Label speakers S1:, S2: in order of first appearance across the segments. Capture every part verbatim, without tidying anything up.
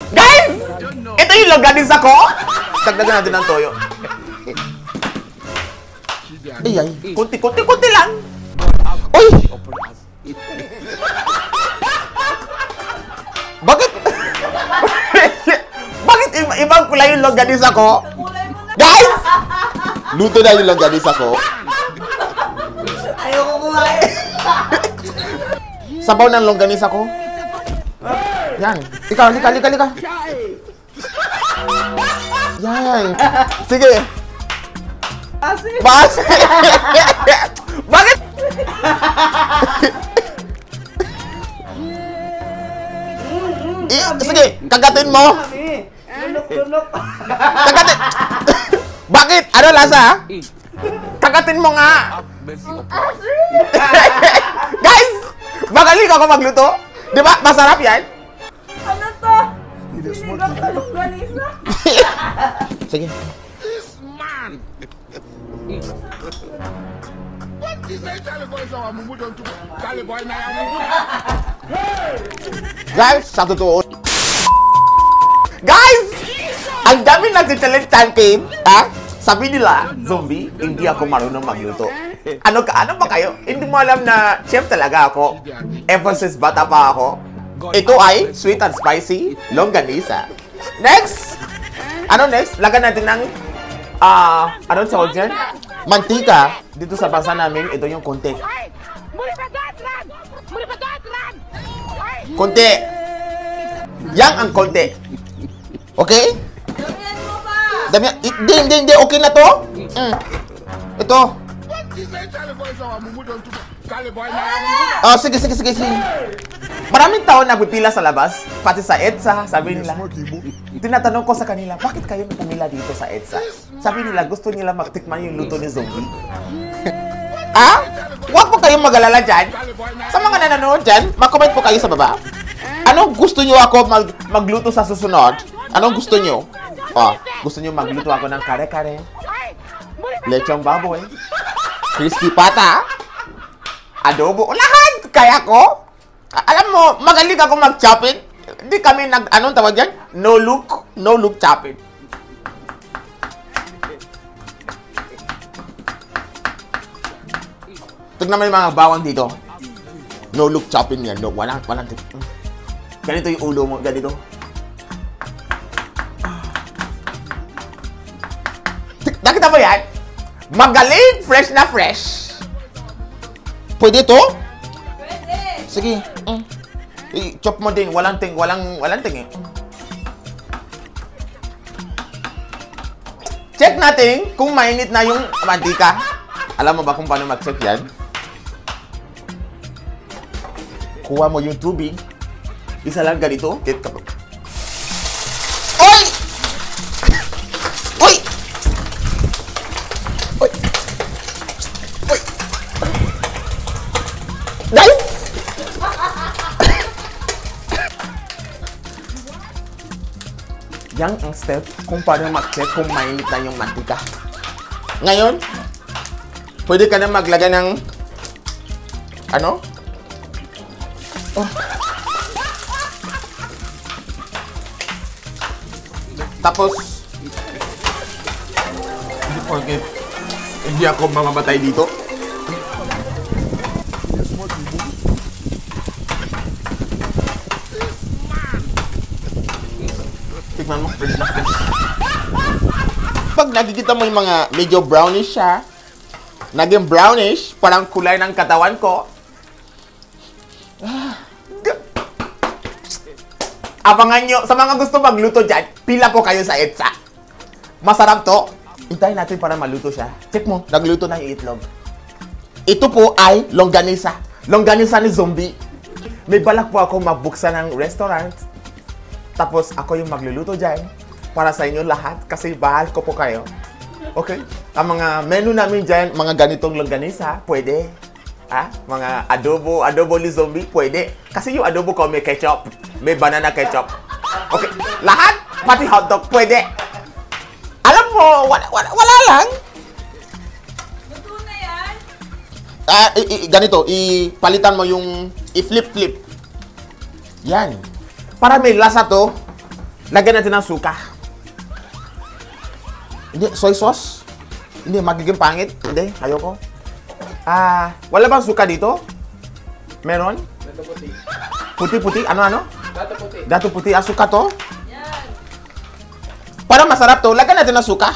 S1: Guys! Ito yung longganisa ko! Dagdagan natin ng toyo. Ay, ay. Kunti, kunti, kunti lang. Uy! Bakit? Bakit ibang kulay yung longganisa ko? Guys! Luto na yung longganisa ko.
S2: Ayoko kumain.
S1: Sabaw ng longganisa ko. Yan. Ikaw, lika, lika, lika. Yan. Sige. Bas. Bakit? I, sige, kagatin mo.
S2: Lunok-lunok.
S1: Kagatin. Bakit? Ano lasa? Kagatin mo nga. Guys, magaling ako magluto. Di ba? Masarap yan.
S2: Ano to? Sinigang na longganisa.
S1: Sige. Guys, sa totoo. Guys! Ang dami nagtitalik time, ha? Sabi nila, zombie, hindi ako marunong magluto. Ano ka? Ano ba kayo? Hindi mo alam na chef talaga ako. Ever since bata pa ako. Ito ay sweet and spicy longganisa. Next! Ano next? Lagan natin ng, ah, uh, ano tawag dyan? Mantika. Dito sa bansa namin, ito yung konti. Konti. Yang ang konti. Okay?
S2: Damihan mo pa.
S1: Damihan. Hindi, hindi, hindi. Okay na to? Mm. Ito. Oh, sige, sige, sige, sige. Maraming tao nagpipila sa labas, pati sa EDSA, sabi nila. Tinatanong ko sa kanila, bakit kayo pumila dito sa EDSA? Sabi nila, gusto nila magtikman yung luto ni zombie. Ah? Huwag po kayong mag-alala dyan. Sa mga nanonood dyan, mag-comment po kayo sa baba. Anong gusto nyo ako mag magluto sa susunod? Anong gusto nyo? Oh, gusto nyo magluto ako ng kare-kare, lechong baboy, crispy pata, adobo, lahat kaya ko. Alam mo, magaling ako mag-chopping. Hindi kami nag, anong tawag dyan? No look, no look chopping. Tignan mo yung mga bawang dito. No look chopping yan. No, walang, walang. Ganito yung ulo mo, ganito. Nakita mo yan? Magaling, fresh na fresh. Pwede to?
S2: Pwede.
S1: Sige. Mm. I-chop mo din. Walang ting, walang, walang ting eh. Check natin kung mainit na yung mantika. Alam mo ba kung paano mag-check yan? Kuha mo yung tubig. Isa lang ganito. Get ka. Oy! Oy! Oy! Oy! Guys! Yan ang step kung paano mag-check kung mainit na yung mantika. Ngayon, pwede ka na maglagay ng ano? Oh. Tapos hindi porket hindi ako mamamatay dito. Tignan mo, fresh na fresh. Pag nakikita mo yung mga medyo brownish siya, naging brownish, parang kulay ng katawan ko. Abangan nyo, sa mga gusto magluto dyan, pila po kayo sa EDSA. Masarap to. Hintayin natin para maluto siya. Check mo, nagluto na yung itlog. Ito po ay longganisa. Longganisa ni zombie. May balak po ako magbuksan ng restaurant. Tapos ako yung magluluto dyan para sa inyo lahat kasi bahal ko po kayo. Okay? Ang mga menu namin dyan, mga ganitong longganisa, pwede. Ah, mga adobo, adobo ni zombie, pwede. Kasi yung adobo ko may ketchup, may banana ketchup. Okay, lahat, pati hotdog, pwede. Alam mo, wala, wala, wala lang.
S2: Luto na yan?
S1: Ah, i, i, ganito, ipalitan mo yung, i-flip-flip. Yan. Para may lasa to, Lagyan natin ng suka. Hindi, soy sauce. Hindi, magiging pangit. Hindi, ayoko. Ah, wala bang suka dito? Meron?
S3: Dato puti.
S1: Puti-puti? Ano-ano?
S3: Dato puti.
S1: Dato puti. Ah, suka to?
S2: Yan.
S1: Para masarap to, lagyan natin ng suka.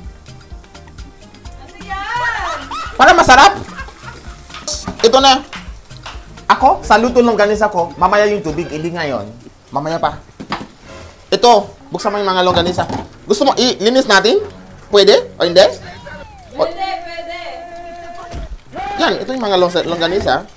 S2: Ano yan?
S1: Para masarap. Ito na. Ako, sa luto longganisa ko, mamaya yung tubig, hindi ngayon. Mamaya pa. Ito, buksan mo yung mga longganisa. Gusto mo ilinis natin? Pwede? O hindi?
S2: Pwede, pwede.
S1: Yan, ito yung mga long- longganisa.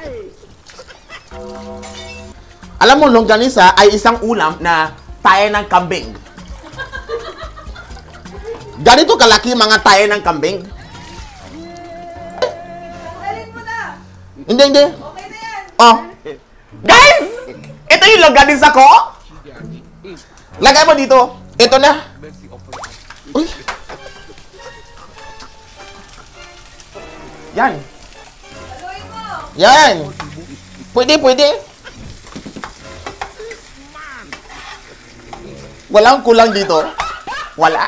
S1: Alam mo, longganisa ay isang ulam na tae ng kambing. Ganito kalaki mga tae ng kambing.
S2: Tanggalin mo na.
S1: Hindi, hindi.
S2: Okay na yan.
S1: Oh. Guys! Ito yung longganisa ko. Lagay mo dito. Ito na. Uy. Yan.
S2: Haluin mo.
S1: Yan. Pwede, pwede. Walang kulang dito. Wala.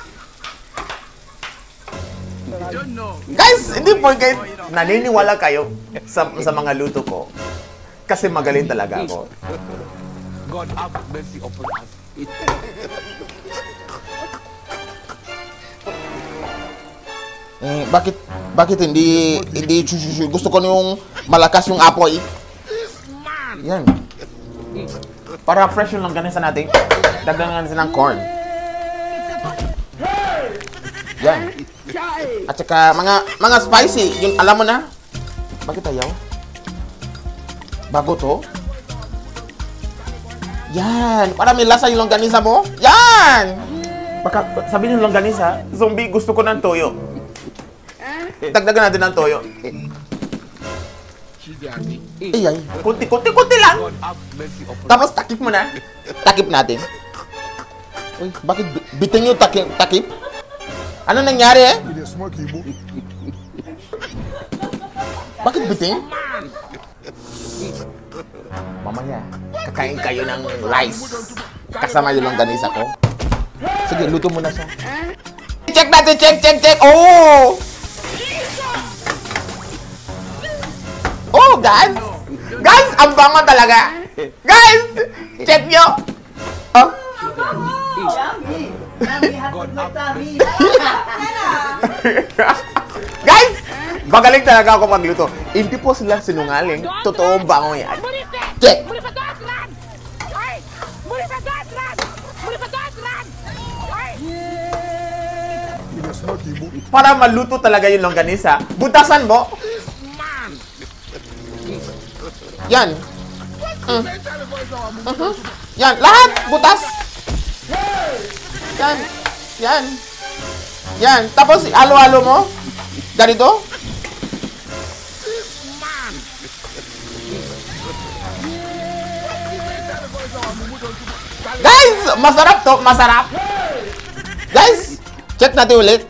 S1: Guys, hindi po kayo naniniwala kayo sa, sa mga luto ko. Kasi magaling talaga ako.
S3: God have mercy upon us.
S1: Eh, bakit bakit hindi hindi chuchuchu? Gusto ko yung malakas yung apoy. Yan. Para fresh yung longganisa natin, dagdagan natin ng corn. Yan. At saka mga mga spicy, yung alam mo na. Bakit ayaw? Bago to. Yan. Para may lasa yung longganisa mo. Yan. Baka sabi ng longganisa, zombie, gusto ko ng toyo. Dagdagan natin ng toyo. Eh, ay. Kunti, kunti, kunti lang.
S3: God have mercy upon us.
S1: Tapos takip mo na. Takip natin. Uy, bakit bi- bitin yung takip? takip? Ano nangyari eh? Bakit bitin? Mamaya, kakain kayo ng rice. Kasama yung longganisa ko. Sige, luto mo na siya. Check natin, check, check, check. Oh! Oh, guys! Guys, ang bango talaga! Guys! Check nyo! Oh.
S2: Yummy. Yummy. Hatid mo tummy.
S1: Guys! Magaling talaga ako magluto. Hindi po sila sinungaling. Totoong bango yan. Check! Para maluto talaga yung longganisa, butasan mo. Yan. Mm. Uh-huh. Yan, lahat butas. Yan. Yan. Yan. Tapos halo-halo mo. Ganito. Guys, masarap to, masarap. Guys, check natin ulit.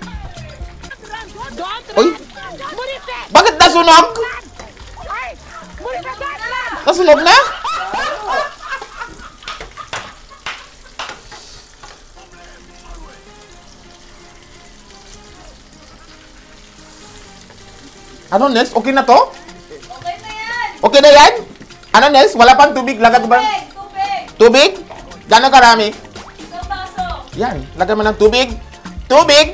S1: Uy. Bakit nasunog? Nasunog na? Ano, Nels? Okay na to?
S2: Okay na yan.
S1: Okay na yan? Ano, Nels? Wala pang tubig? Lagat ba?
S2: Tubig. Tubig.
S1: Tubig? Gano'ng karami?
S2: Isang baso.
S1: Yan. Lagyan mo ng tubig. Tubig!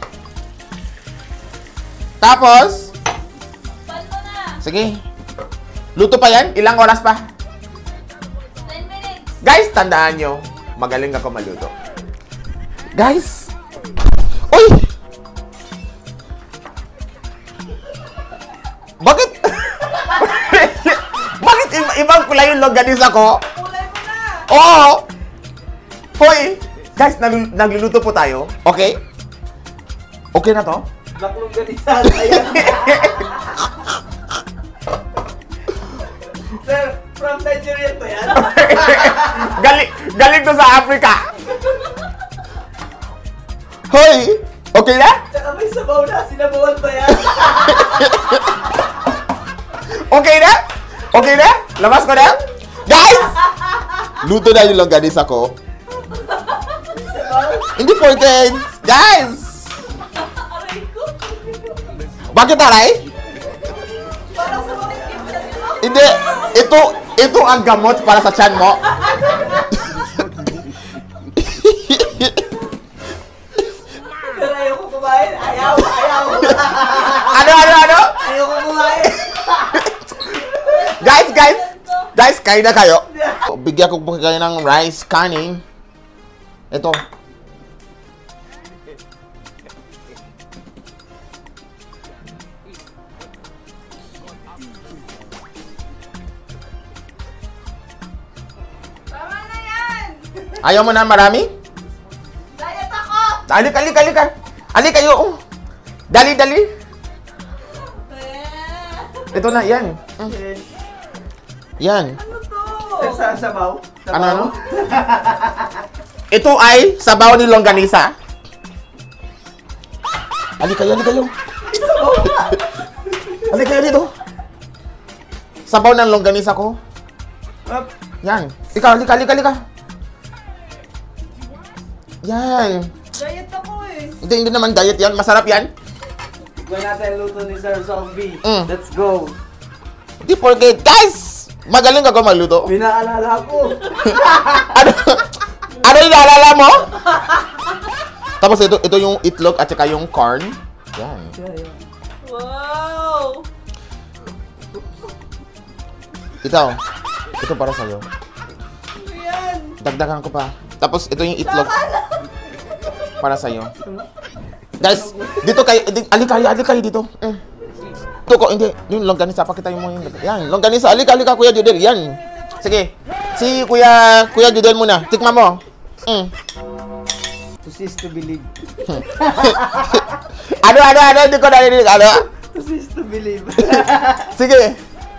S1: Tapos,
S2: Pan mo na.
S1: sige. Luto pa yan? Ilang oras pa?
S2: ten minutes.
S1: Guys, tandaan nyo, magaling ako maluto. Guys! Uy! Bakit? Bakit iba ibang kulay yung longganisa ko?
S2: Kulay mo na.
S1: Oo! Hoy! Guys, nag nagluluto po tayo. Okay? Okay na to?
S3: Naklong ganisa. Ayan. Sir, from Nigeria to yan.
S1: galing, galing to sa Africa. Hoy! Okay na?
S3: Tsaka may sabaw na. Sinabawan pa yan.
S1: Okay na? Okay na? Labas ko na? Guys! Luto na yung longganisa ko.
S3: sabaw.
S1: Hindi ported. Guys!
S2: Aray ko.
S1: Bakit aray?
S2: Parang sa mga gift na nila.
S1: Hindi. Ito, ito ang gamot para sa tiyan mo.
S3: Pero ayoko kumain. Ayaw, ayaw.
S1: Ano, ano, ano?
S3: Ayoko kumain.
S1: Guys, guys! Guys, kain na kayo. Bigyan ko po kayo ng rice kanin. Ito.
S2: Tama na yan.
S1: Ayaw mo na marami?
S2: Diet ako.
S1: Alik, alik, alik ka. Alik kayo. Oh. Dali, dali.
S2: Eh.
S1: Ito na, yan. Mm. Yan.
S2: Ano to?
S3: Sa sabaw. Sabaw.
S1: Ano, ano? Ito ay sabaw ni longganisa. Alik kayo, alik kayo. Alik kayo dito. Sabaw ng longganisa ko.
S3: Up.
S1: Yan. Ikaw, alik, alik, alik ka. Yan.
S2: Diet ako eh.
S1: Hindi, hindi naman diet yan. Masarap yan.
S3: Tignan natin luto ni Sir Zombie.
S1: Mm.
S3: Let's go.
S1: Hindi forget. Guys! Magaling ako magluto.
S3: Pinaalala ko.
S1: Ano? Ano yung naalala mo? Tapos ito, ito yung itlog at saka yung corn. Yan.
S2: Wow.
S1: Ito. Ito para sa'yo.
S2: Ano yan?
S1: Dagdagan ko pa. Tapos ito yung itlog. Para sa'yo. Guys, dito kayo. Di, alik kayo, alik kayo dito. Mm. Ito ko, hindi. Yung longganisa, pakita mo yung... Yan, longganisa. Alik, alik ka, Kuya Judel. Yan. Sige. Si Kuya, Kuya Judel muna. Tikman mo. Mm.
S3: To cease to believe.
S1: Ano, ano, ano? Hindi ko narinig. Ano?
S3: To cease to believe.
S1: Sige.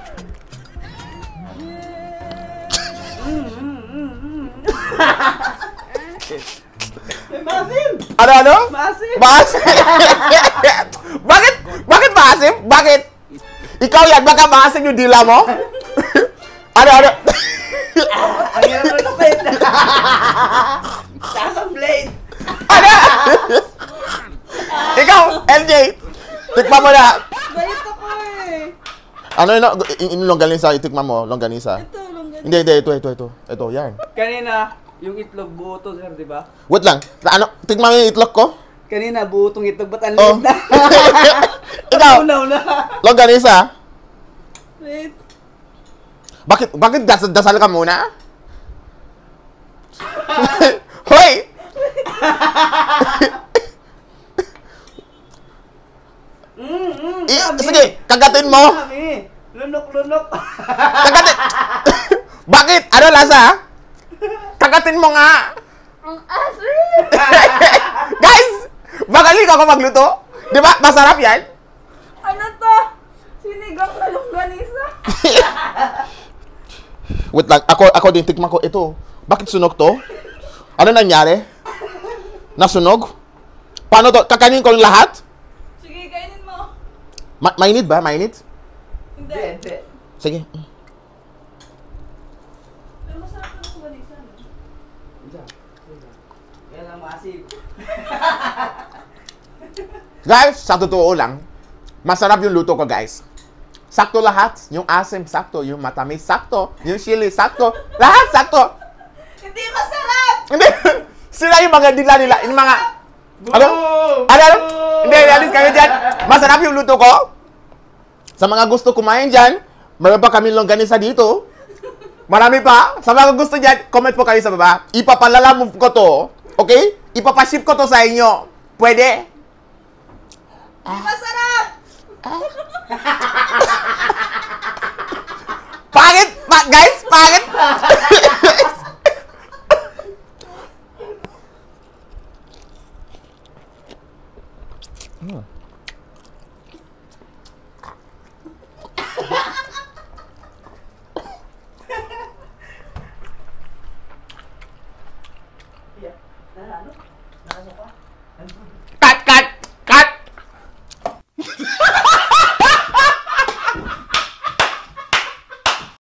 S3: Masim!
S1: Ano, ano?
S3: Masim!
S1: Maasim? Bakit? Bakit maasim? Bakit? Ikaw yan, baka maasim yung dila mo? Ano, ano?
S3: Ang hirap na kapit! Taas ang blade!
S1: Ano? Ikaw, L J, tikman mo na.
S2: Diet ako eh.
S1: Ano yun? Yung longganisa, itikman mo, longganisa.
S2: Ito, longganisa.
S1: Hindi, hindi, ito, ito, ito. Ito, yan.
S3: Kanina, yung itlog buo to, sir, di ba?
S1: Wait lang, ano, tikman mo yung itlog ko?
S3: Kanina, buo tong itlog, ba't ang
S1: Oh.
S3: liit na?
S1: Ikaw,
S3: Unaw na!
S1: longganisa.
S2: Wait.
S1: Bakit, bakit das dasal ka muna? Hoy!
S3: Mm, mm,
S1: I,
S3: kami.
S1: sige, kagatin mo.
S3: Kami! Lunok-lunok!
S1: Kagatin. Bakit? Ano lasa? Kagatin mo nga.
S2: Ang asin.
S1: Guys, magaling ako magluto. Di ba? Masarap yan.
S2: Ano to? Sinigang na longganisa.
S1: Wait lang, ako, ako din, tikman ko. Ito, bakit sunog to? Ano nangyari? Nasunog? Paano to? Kakainin ko yung lahat?
S2: Sige, kainin mo.
S1: Ma mainit ba? Mainit?
S3: Hindi,
S2: Hindi.
S3: hindi.
S1: Sige.
S2: Pero masarap na longganisa. no?
S3: Yan ang masim.
S1: Guys, sa totoo lang, masarap yung luto ko, guys. Sakto lahat. Yung asim, sakto. Yung matamis, sakto. Yung chili, sakto. Lahat, sakto.
S2: Hindi masarap.
S1: Hindi. Sila yung mga dila nila. Yung mga... Ano? Ano? Ano? Hindi, alis kayo dyan. Masarap yung luto ko. Sa mga gusto kumain dyan, meron pa kami longganisa dito. Marami pa. Sa mga gusto dyan, comment po kayo sa baba. Ipapalalamove ko to. Okay? Ipapaship ko to sa inyo. Pwede?
S2: Hindi masarap.
S1: Pangit! Pa guys, pangit!